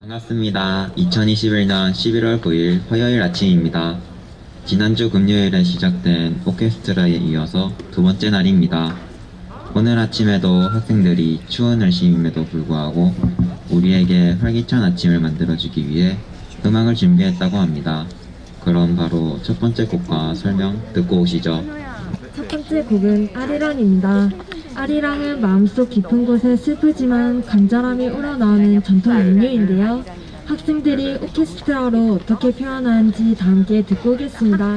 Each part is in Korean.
반갑습니다. 2021년 11월 9일 화요일 아침입니다. 지난주 금요일에 시작된 오케스트라에 이어서 두 번째 날입니다. 오늘 아침에도 학생들이 추운 날씨임에도 불구하고 우리에게 활기찬 아침을 만들어주기 위해 음악을 준비했다고 합니다. 그럼 바로 첫 번째 곡과 설명 듣고 오시죠. 첫 번째 곡은 아리랑입니다. 아리랑은 마음속 깊은 곳에 슬프지만 간절함이 우러나오는 전통 민요인데요. 학생들이 오케스트라로 어떻게 표현하는지 다 함께 듣고 오겠습니다.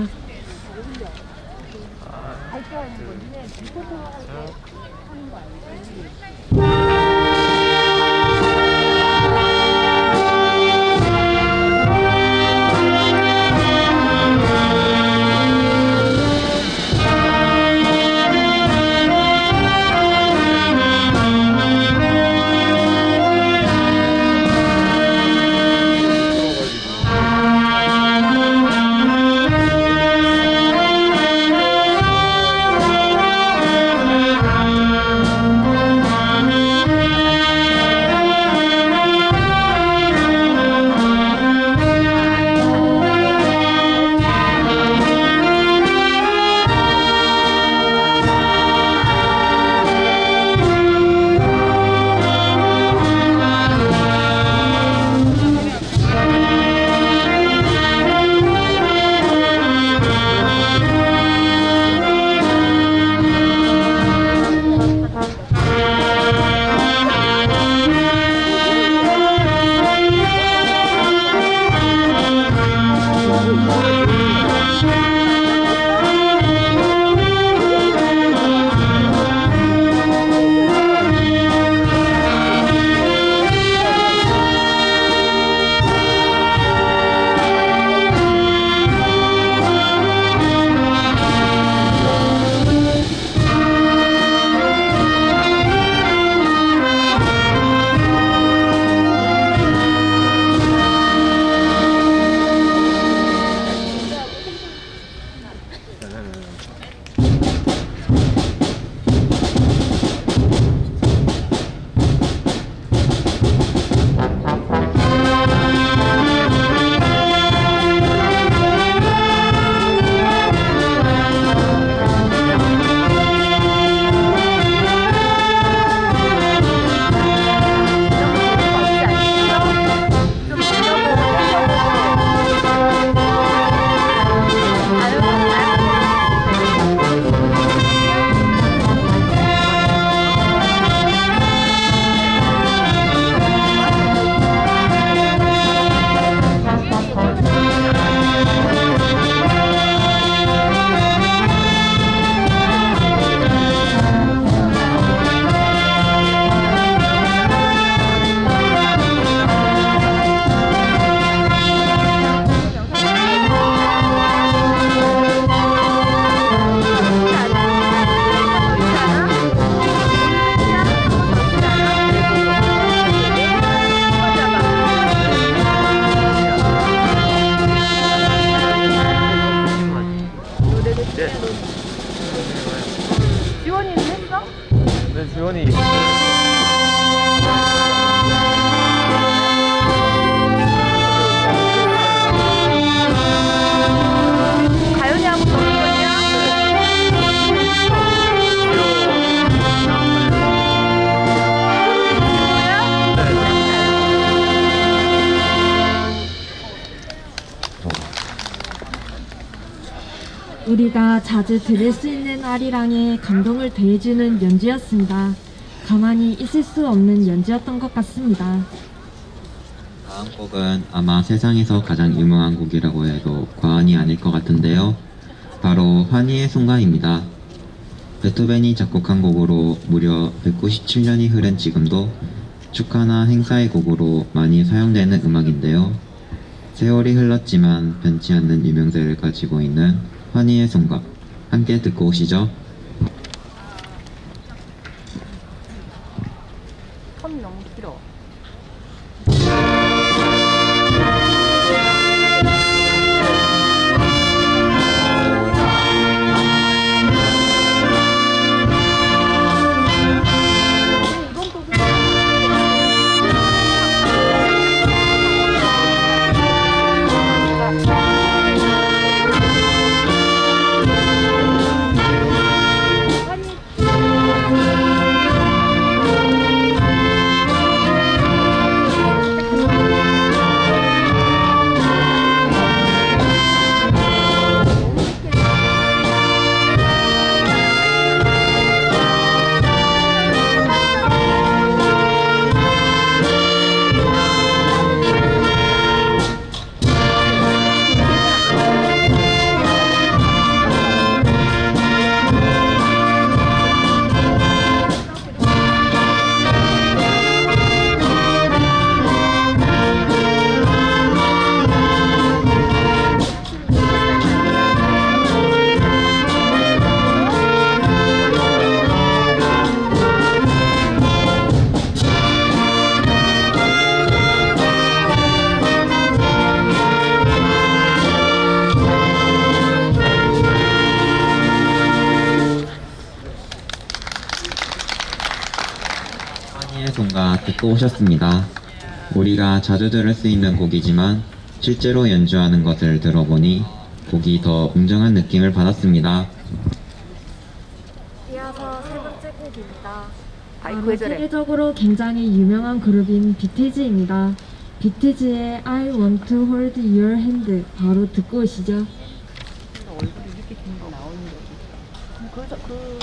지원이는 했어? 네, 지원이. 가연이하고 동생이야? 우리가 자주 들을 수 있는 아리랑에 감동을 더해주는 연주였습니다. 가만히 있을 수 없는 연주였던 것 같습니다. 다음 곡은 아마 세상에서 가장 유명한 곡이라고 해도 과언이 아닐 것 같은데요. 바로 환희의 순간입니다. 베토벤이 작곡한 곡으로 무려 197년이 흐른 지금도 축하나 행사의 곡으로 많이 사용되는 음악인데요. 세월이 흘렀지만 변치 않는 유명세를 가지고 있는 환희의 순간, 함께 듣고 오시죠. 텀이 너무 길어. 이번 곡은 환희의 송가 듣고 오셨습니다. 우리가 자주 들을 수 있는 곡이지만 실제로 연주하는 것을 들어보니 곡이 더 웅장한 느낌을 받았습니다. 이어서 세 번째 곡입니다. 아이고, 바로 왜 저래? 세계적으로 굉장히 유명한 그룹인 비티즈입니다. 비티즈의 I Want to Hold Your Hand 바로 듣고 오시죠. 얼굴이 이렇게 긴 거 나오는 거지.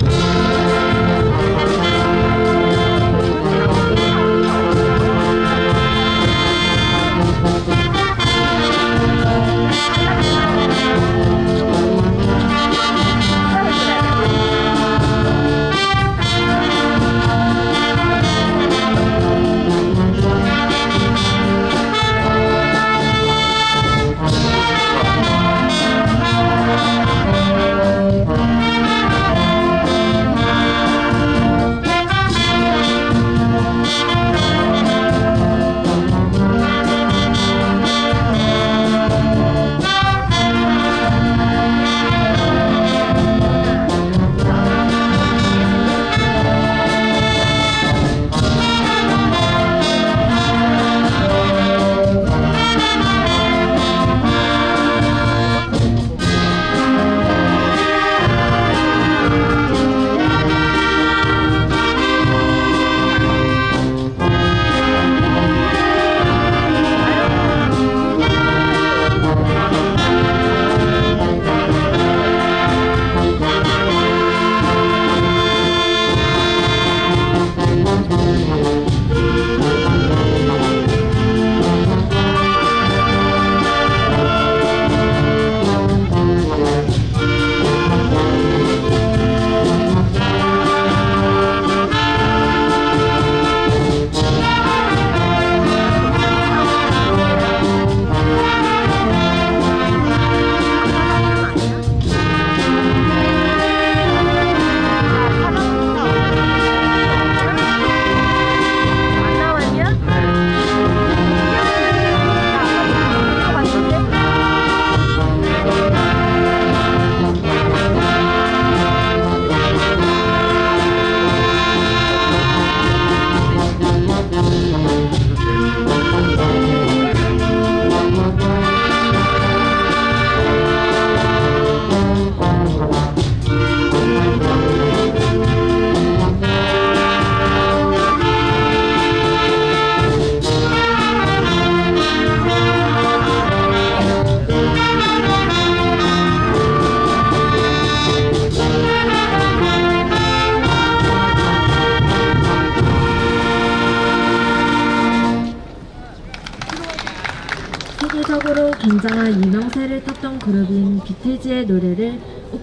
세계적으로 굉장한 유명세를 탔던 그룹인 비티즈의 노래를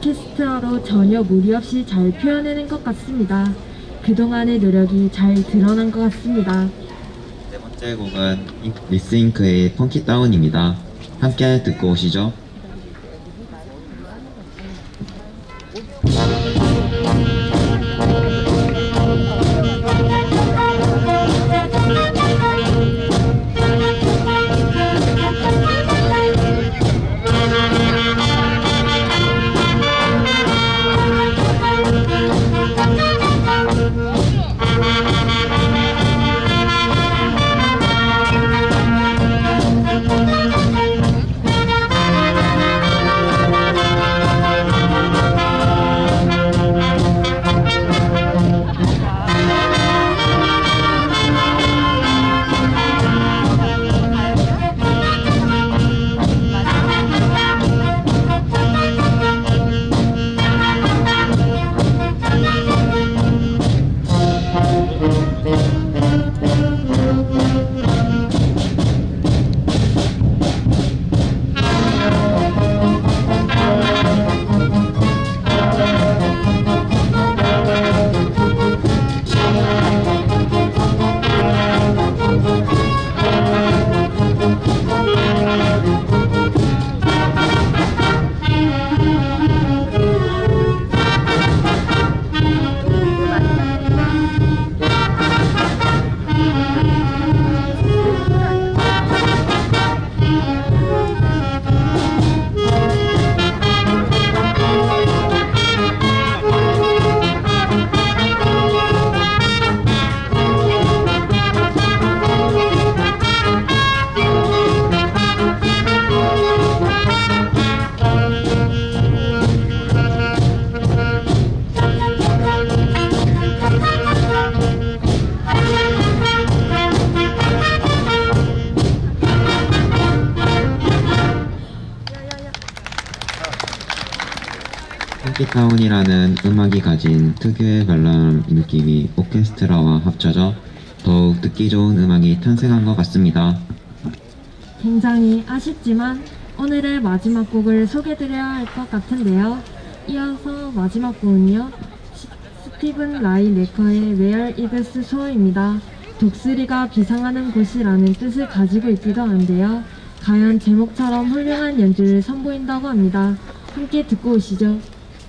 오케스트라로 전혀 무리 없이 잘 표현해낸 것 같습니다. 그동안의 노력이 잘 드러난 것 같습니다. 네 번째 곡은 리스잉크의 펑키 다운입니다. 함께 듣고 오시죠. 해피타운이라는 음악이 가진 특유의 발랄한 느낌이 오케스트라와 합쳐져 더욱 듣기 좋은 음악이 탄생한 것 같습니다. 굉장히 아쉽지만 오늘의 마지막 곡을 소개드려야 할 것 같은데요. 이어서 마지막 곡은요. 스티븐 라이 네커의 Where Eagles Soar입니다. 독수리가 비상하는 곳이라는 뜻을 가지고 있기도 한데요. 가연 제목처럼 훌륭한 연주를 선보인다고 합니다. 함께 듣고 오시죠.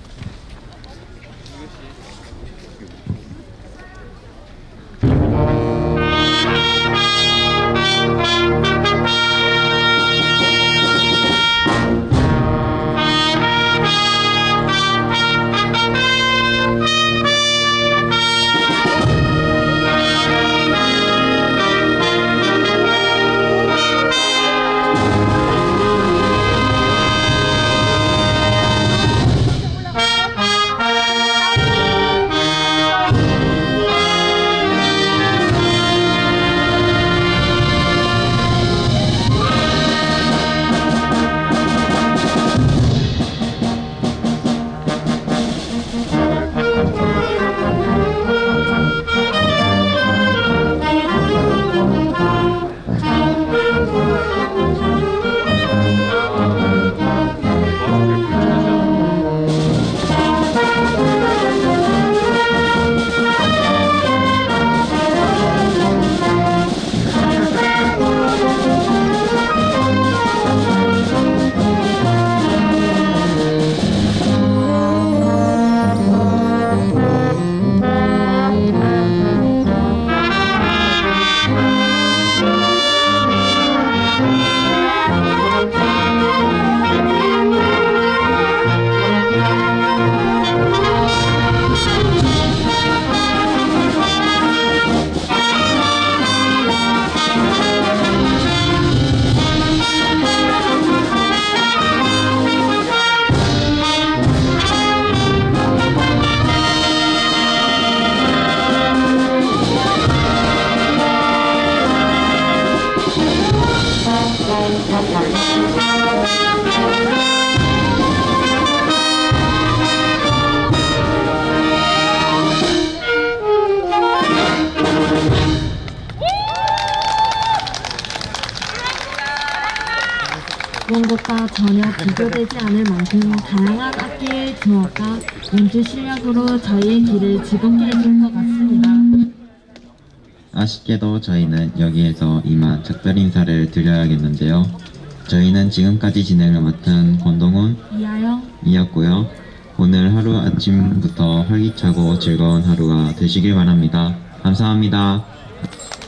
그런 것과 전혀 비교되지 않을 만큼 다양한 악기의 조합과 연주 실력으로 저희의 길을 즐겁게 해준 것 같습니다. 아쉽게도 저희는 여기에서 이만 작별 인사를 드려야겠는데요. 저희는 지금까지 진행을 맡은 권동훈, 이었고요. 오늘 하루 아침부터 활기차고 즐거운 하루가 되시길 바랍니다. 감사합니다.